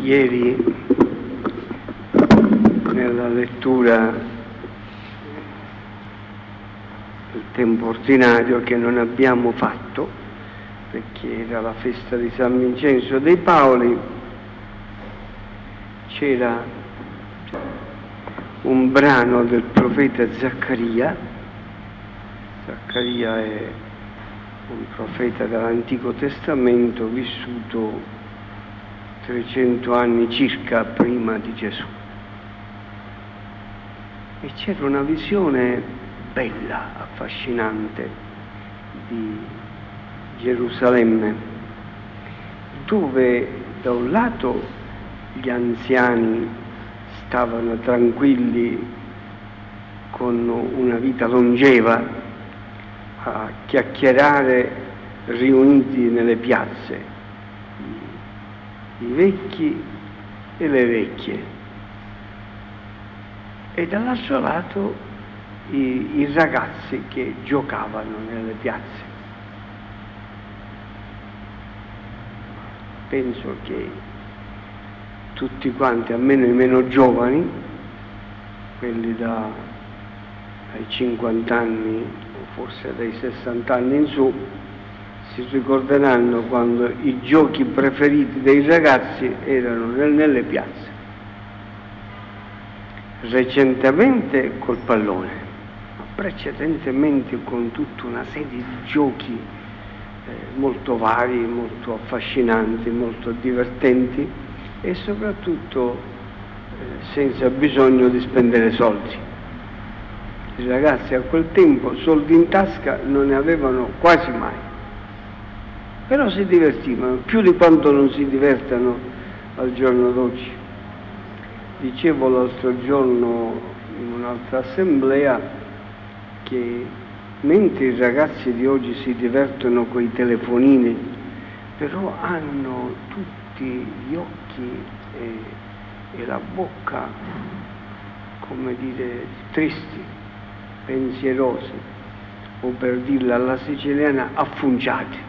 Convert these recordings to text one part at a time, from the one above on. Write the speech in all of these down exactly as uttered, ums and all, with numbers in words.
ieri nella lettura del tempo ordinario, che non abbiamo fatto perché era la festa di San Vincenzo dei Paoli, c'era un brano del profeta Zaccaria. Zaccaria è un profeta dell'Antico Testamento vissuto trecento anni circa prima di Gesù. E c'era una visione bella, affascinante di Gerusalemme, dove da un lato gli anziani stavano tranquilli con una vita longeva a chiacchierare riuniti nelle piazze, i vecchi e le vecchie, e dall'altro lato i, i ragazzi che giocavano nelle piazze. Penso che tutti quanti, almeno i meno giovani, quelli da, dai cinquanta anni o forse dai sessanta anni in su, si ricorderanno quando i giochi preferiti dei ragazzi erano nelle piazze. Recentemente col pallone, ma precedentemente con tutta una serie di giochi eh, molto vari, molto affascinanti, molto divertenti e soprattutto eh, senza bisogno di spendere soldi. I ragazzi a quel tempo soldi in tasca non ne avevano quasi mai, però si divertivano più di quanto non si divertano al giorno d'oggi. Dicevo l'altro giorno in un'altra assemblea che mentre i ragazzi di oggi si divertono con i telefonini, però hanno tutti gli occhi e, e la bocca, come dire, tristi, pensierosi, o per dirla alla siciliana, affunciati.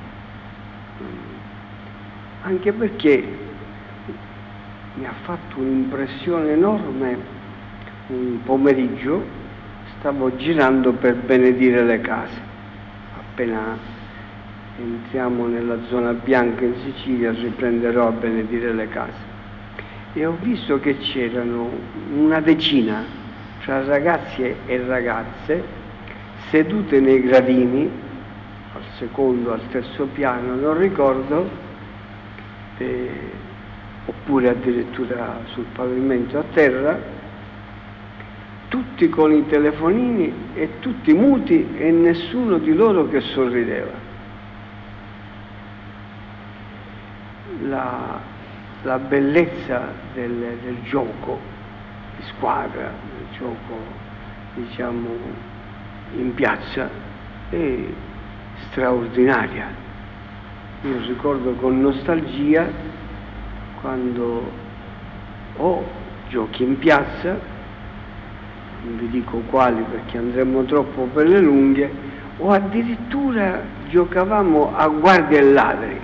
Anche perché mi ha fatto un'impressione enorme un pomeriggio, stavo girando per benedire le case. Appena entriamo nella zona bianca in Sicilia riprenderò a benedire le case. E ho visto che c'erano una decina tra ragazzi e ragazze sedute nei gradini, al secondo, al terzo piano, non ricordo, eh, oppure addirittura sul pavimento a terra, tutti con i telefonini e tutti muti e nessuno di loro che sorrideva. La, la bellezza del, del gioco di squadra, del gioco, diciamo, in piazza è straordinaria. Io ricordo con nostalgia quando o giochi in piazza, non vi dico quali perché andremmo troppo per le lunghe, o addirittura giocavamo a guardie e ladri.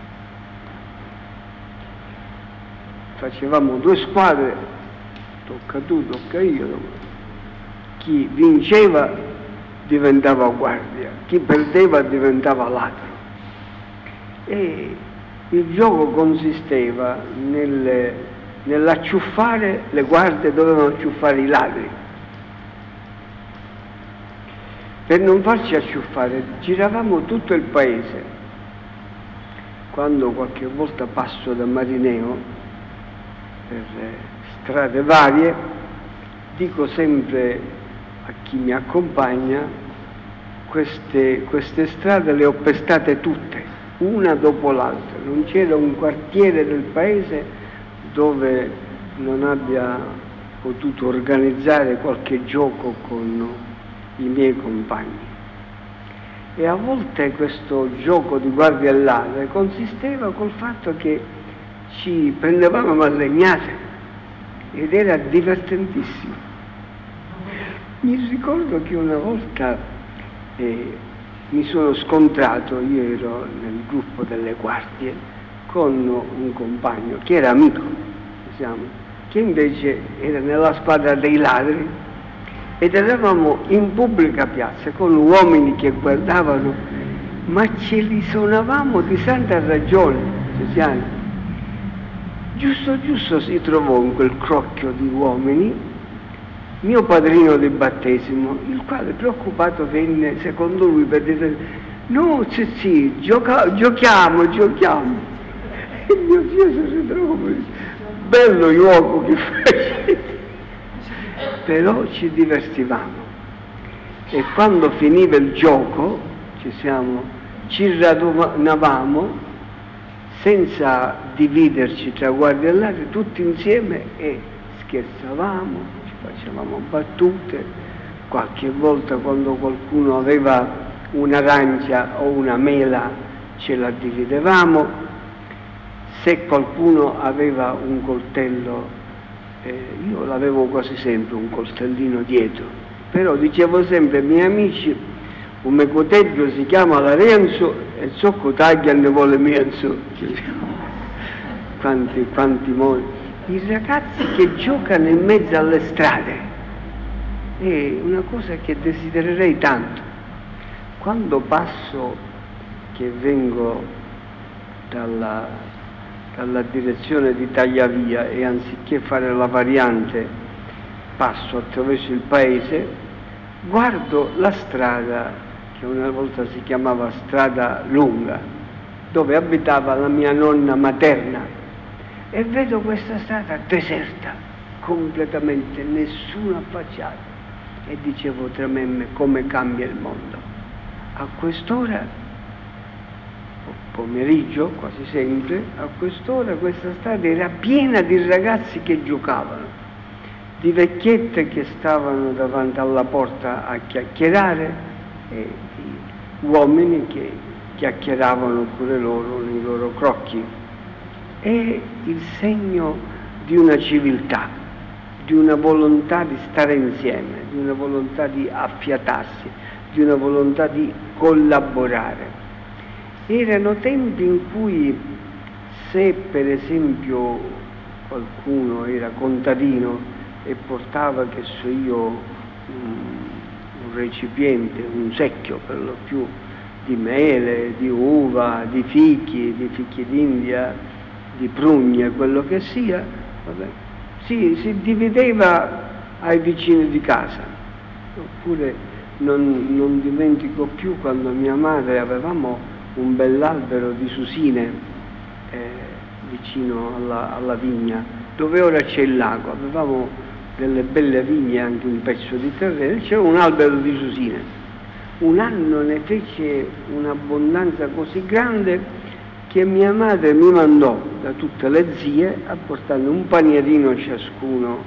Facevamo due squadre, tocca tu, tocca io, chi vinceva diventava guardia, chi perdeva diventava ladro. E il gioco consisteva nel, nell'acciuffare, le guardie dovevano acciuffare i ladri. Per non farci acciuffare giravamo tutto il paese. Quando qualche volta passo da Marineo per strade varie, dico sempre a chi mi accompagna, queste, queste strade le ho pestate tutte, una dopo l'altra. Non c'era un quartiere del paese dove non abbia potuto organizzare qualche gioco con i miei compagni. E a volte questo gioco di guardia e ladri consisteva col fatto che ci prendevamo a legnate ed era divertentissimo. Mi ricordo che una volta eh, mi sono scontrato, io ero nel gruppo delle guardie, con un compagno che era amico, diciamo, che invece era nella squadra dei ladri, ed eravamo in pubblica piazza con uomini che guardavano, ma ce li suonavamo di santa ragione, diciamo. Giusto giusto si trovò in quel crocchio di uomini mio padrino di battesimo, il quale preoccupato venne, secondo lui, per dire: no, sì, sì, gioca, giochiamo, giochiamo. E mio zio si ritrovò, bello gioco che facete. Però ci divertivamo. E quando finiva il gioco, ci siamo, ci radunavamo senza dividerci tra guardie e ladri, tutti insieme, e scherzavamo, ci facevamo battute. Qualche volta, quando qualcuno aveva un'arancia o una mela, ce la dividevamo. Se qualcuno aveva un coltello, eh, io l'avevo quasi sempre un coltellino dietro, però dicevo sempre ai miei amici: un mio coteggio si chiama Lorenzo e zocco taglia ne vuole mienzo. Quanti, quanti modi. I ragazzi che giocano in mezzo alle strade è una cosa che desidererei tanto. Quando passo, che vengo dalla, dalla direzione di Tagliavia, e anziché fare la variante passo attraverso il paese, guardo la strada che una volta si chiamava Strada Lunga, dove abitava la mia nonna materna, e vedo questa strada deserta, completamente, nessuna affacciata, e dicevo tra me e me: come cambia il mondo. A quest'ora, pomeriggio quasi sempre, a quest'ora questa strada era piena di ragazzi che giocavano, di vecchiette che stavano davanti alla porta a chiacchierare, e di uomini che chiacchieravano pure loro nei loro crocchi. È il segno di una civiltà, di una volontà di stare insieme, di una volontà di affiatarsi, di una volontà di collaborare. Erano tempi in cui, se per esempio qualcuno era contadino e portava, che so io, un recipiente, un secchio per lo più, di mele, di uva, di fichi, di fichi d'India, di prugne, quello che sia, vabbè, si, si divideva ai vicini di casa. Oppure non, non dimentico più quando mia madre, avevamo un bell'albero di susine eh, vicino alla, alla vigna, dove ora c'è il lago, avevamo delle belle vigne, anche un pezzo di terreno, c'era un albero di susine. Un anno ne fece un'abbondanza così grande che mia madre mi mandò da tutte le zie a portare un panierino ciascuno.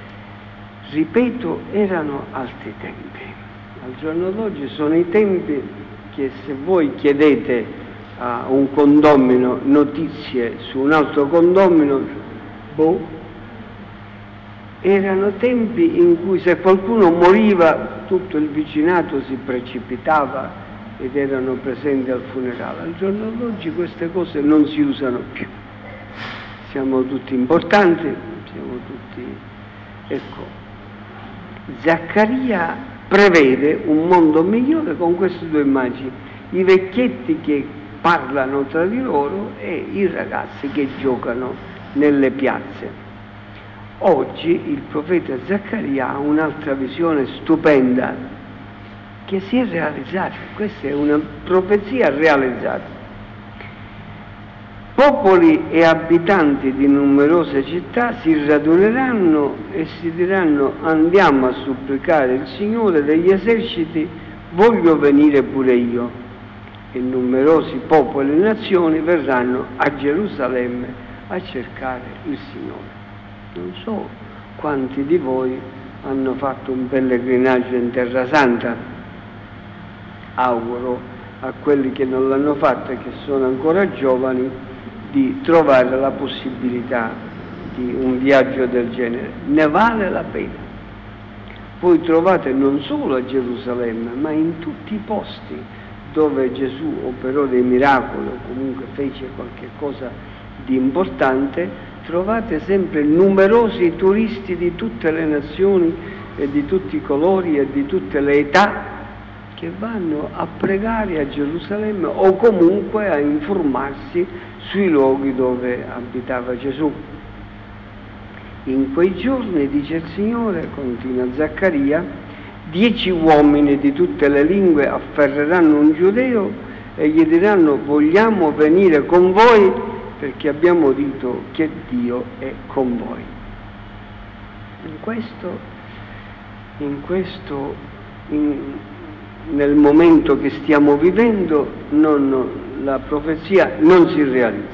Ripeto, erano altri tempi. Al giorno d'oggi sono i tempi che, se voi chiedete a un condomino notizie su un altro condomino, boh, erano tempi in cui se qualcuno moriva tutto il vicinato si precipitava ed erano presenti al funerale. Al giorno d'oggi queste cose non si usano più. Siamo tutti importanti, siamo tutti... Ecco, Zaccaria prevede un mondo migliore con queste due immagini: i vecchietti che parlano tra di loro e i ragazzi che giocano nelle piazze. Oggi il profeta Zaccaria ha un'altra visione stupenda che si è realizzata. Questa è una profezia realizzata. Popoli e abitanti di numerose città si raduneranno e si diranno: andiamo a supplicare il Signore degli eserciti, voglio venire pure io. E numerosi popoli e nazioni verranno a Gerusalemme a cercare il Signore. Non so quanti di voi hanno fatto un pellegrinaggio in Terra Santa. Auguro a quelli che non l'hanno fatto e che sono ancora giovani di trovare la possibilità di un viaggio del genere. Ne vale la pena. Voi trovate non solo a Gerusalemme, ma in tutti i posti dove Gesù operò dei miracoli o comunque fece qualche cosa di importante, trovate sempre numerosi turisti di tutte le nazioni e di tutti i colori e di tutte le età che vanno a pregare a Gerusalemme o comunque a informarsi sui luoghi dove abitava Gesù. In quei giorni, dice il Signore, continua Zaccaria, dieci uomini di tutte le lingue afferreranno un giudeo e gli diranno: vogliamo venire con voi perché abbiamo udito che Dio è con voi. In questo, in questo in, nel momento che stiamo vivendo non, la profezia non si realizza.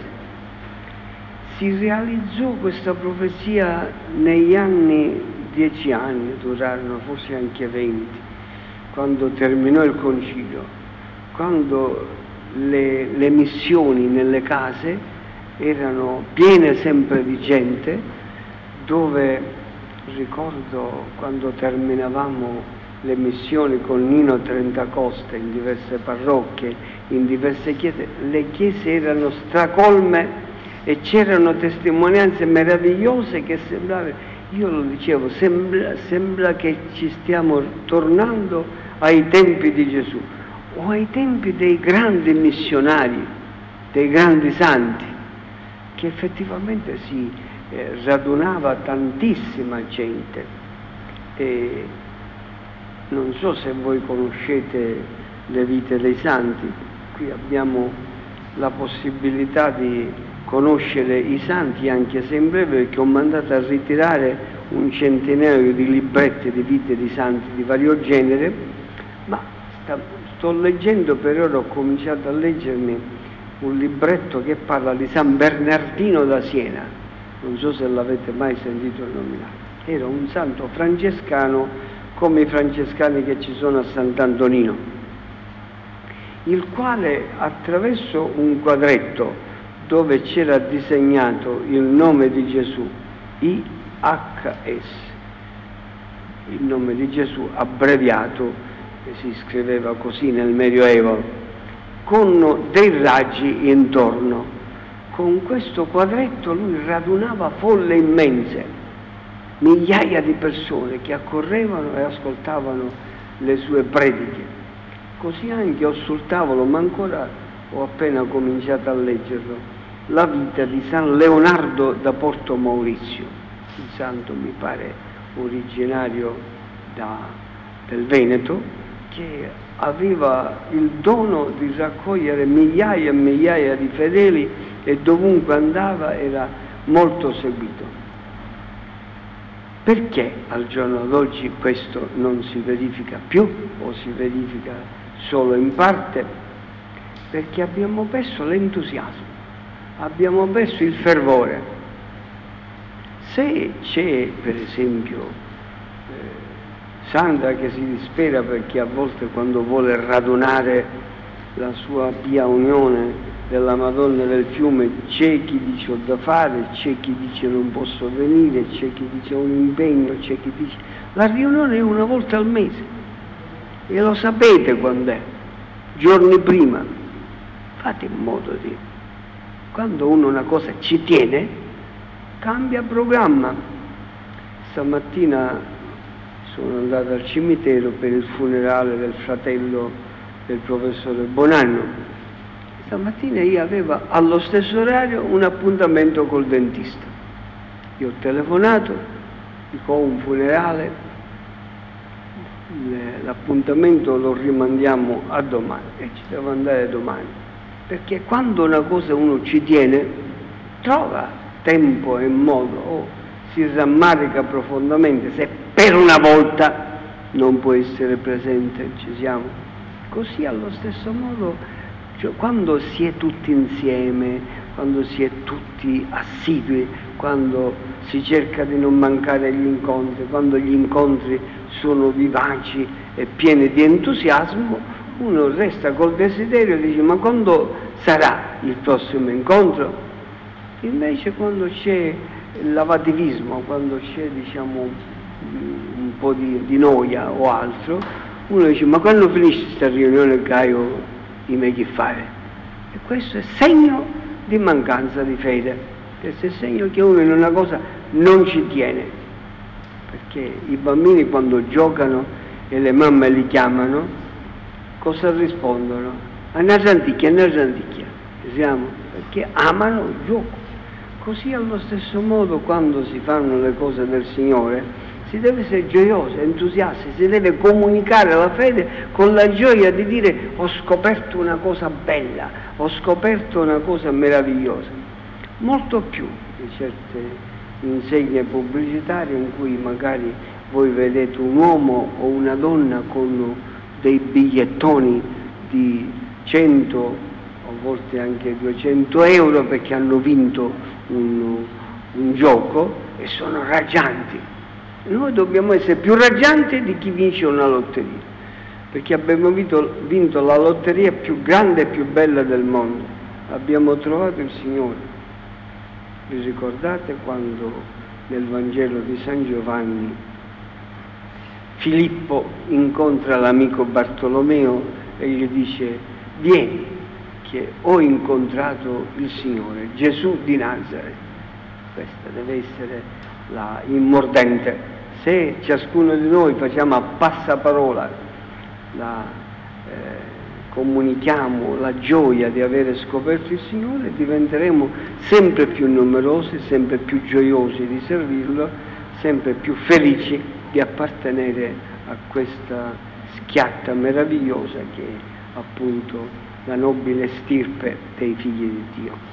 Si realizzò questa profezia negli anni, dieci anni, durarono forse anche venti, quando terminò il concilio, quando le, le missioni nelle case erano piene sempre di gente, dove ricordo quando terminavamo le missioni con Nino Trentacoste in diverse parrocchie, in diverse chiese, le chiese erano stracolme e c'erano testimonianze meravigliose che sembrava, io lo dicevo, sembra, sembra che ci stiamo tornando ai tempi di Gesù o ai tempi dei grandi missionari, dei grandi santi, che effettivamente si eh, radunava tantissima gente. E non so se voi conoscete le vite dei santi, qui abbiamo la possibilità di conoscere i santi, anche se in breve, perché ho mandato a ritirare un centinaio di libretti di vite di santi di vario genere, ma sta, sto leggendo, per ora ho cominciato a leggermi un libretto che parla di San Bernardino da Siena, non so se l'avete mai sentito nominare, era un santo francescano come i francescani che ci sono a Sant'Antonino, il quale attraverso un quadretto dove c'era disegnato il nome di Gesù, I H S, il nome di Gesù abbreviato, che si scriveva così nel Medioevo, con dei raggi intorno. Con questo quadretto lui radunava folle immense, migliaia di persone che accorrevano e ascoltavano le sue prediche. Così anche ho sul tavolo, ma ancora ho appena cominciato a leggerlo, la vita di San Leonardo da Porto Maurizio, il santo mi pare originario da, del Veneto, che aveva il dono di raccogliere migliaia e migliaia di fedeli e dovunque andava era molto seguito. Perché al giorno d'oggi questo non si verifica più o si verifica solo in parte? Perché abbiamo perso l'entusiasmo, abbiamo perso il fervore. Se c'è, per esempio, eh, Sandra che si dispera perché a volte quando vuole radunare la sua Pia Unione della Madonna del Fiume c'è chi dice ho da fare, c'è chi dice non posso venire, c'è chi dice ho un impegno, c'è chi dice... La riunione è una volta al mese e lo sapete quando è, giorni prima. Fate in modo di... Quando uno una cosa ci tiene, cambia programma. Stamattina sono andato al cimitero per il funerale del fratello del professore Bonanno. Stamattina io avevo allo stesso orario un appuntamento col dentista. Io ho telefonato, dico ho un funerale, l'appuntamento lo rimandiamo a domani e ci devo andare domani. Perché quando una cosa uno ci tiene, trova tempo e modo, o si rammarica profondamente se per una volta non può essere presente, ci siamo. Così allo stesso modo, cioè, quando si è tutti insieme, quando si è tutti assidui, quando si cerca di non mancare agli incontri, quando gli incontri sono vivaci e pieni di entusiasmo, uno resta col desiderio e dice ma quando sarà il prossimo incontro? Invece quando c'è l'avativismo, quando c'è diciamo un po' di, di noia o altro, uno dice ma quando finisce questa riunione che io di me che fare? E questo è segno di di mancanza di fede. Questo è il segno che uno in una cosa non ci tiene, perché i bambini quando giocano e le mamme li chiamano, cosa rispondono? Andate anticchia, andate anticchia, siamo, perché amano il gioco. Così allo stesso modo quando si fanno le cose del Signore si deve essere gioiosi, entusiasti, si deve comunicare la fede con la gioia di dire ho scoperto una cosa bella, ho scoperto una cosa meravigliosa, molto più di certe insegne pubblicitarie in cui magari voi vedete un uomo o una donna con dei bigliettoni di cento, a volte anche duecento euro perché hanno vinto un, un gioco e sono raggianti. Noi dobbiamo essere più raggianti di chi vince una lotteria, perché abbiamo vinto, vinto la lotteria più grande e più bella del mondo. Abbiamo trovato il Signore. Vi ricordate quando nel Vangelo di San Giovanni Filippo incontra l'amico Bartolomeo e gli dice: vieni, che ho incontrato il Signore, Gesù di Nazareth. Questa deve essere la immordente. Se ciascuno di noi facciamo a passaparola, la, eh, comunichiamo la gioia di avere scoperto il Signore, diventeremo sempre più numerosi, sempre più gioiosi di servirlo, sempre più felici di appartenere a questa schiatta meravigliosa che è appunto la nobile stirpe dei figli di Dio.